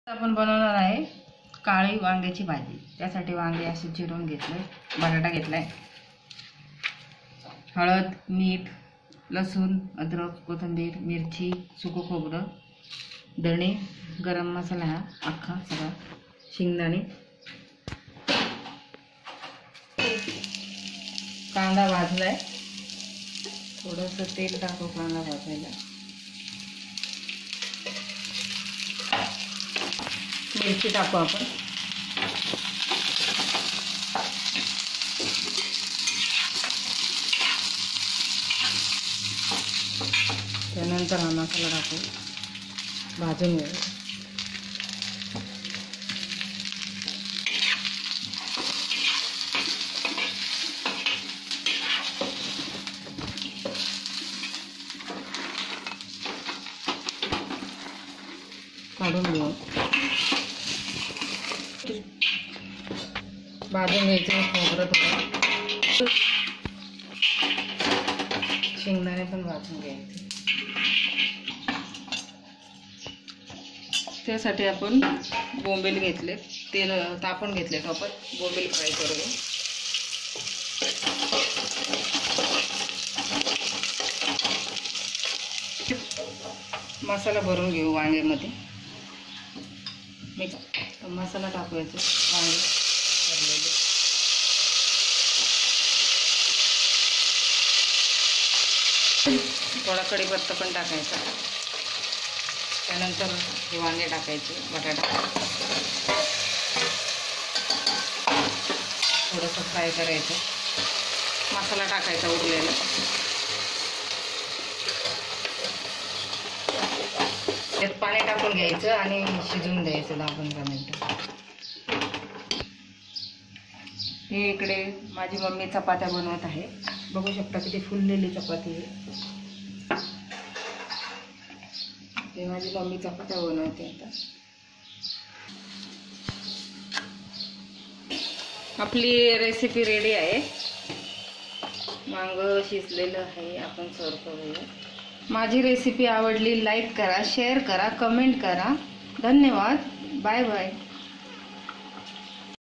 आपण बनवणार आहे काळी वांग्याची भाजी। त्यासाठी वांगे असे चिरून घेतले, बटाटा घेतलाय, हळद, मीठ, लसूण, अद्रक, कोथिंबीर, मिरची, सुकं खोबरं, धणे, गरम मसाला हा अख्खा सगळा, शेंगदाणे, कांदा भाजलाय, थोडंसं तेल टाकू कांदा भाजायला, मिरची टाकू आपण, त्यानंतर हा मसाला टाकू, भाजून घेऊ। काढून घेऊ, भाजून घ्यायचं खोबरं, थोडं शेंगदाणे पण भाजून घ्यायचे। त्यासाठी आपण बोंबील घेतले, तेल तापून घेतले, आपण बोंबील फ्राय करूया। मसाला भरून घेऊ वांग्यामध्ये, मसाला टाकूयाचे वांगे भरलेले, थोडा कढीपत्ता पण टाकायचा, त्यानंतर हे वांगे टाकायचे, बटाटा थोडंसं फ्राय करायचं, मसाला टाकायचा उरलेला, त्यात पाणी टाकून घ्यायचं आणि शिजवून द्यायचं 10-15 मिनिटं। हे इकडे माझी मम्मी चपात्या बनवत आहे, बघू शकता किती फुललेली चपाती आहे। ते माझी मम्मी चपात्या बनवते आता। आपली रेसिपी रेडी आहे, वांग शिजलेलं आहे, आपण सर्व करूया। माझी रेसिपी आवडली लाईक करा, शेअर करा, कमेंट करा। धन्यवाद, बाय बाय।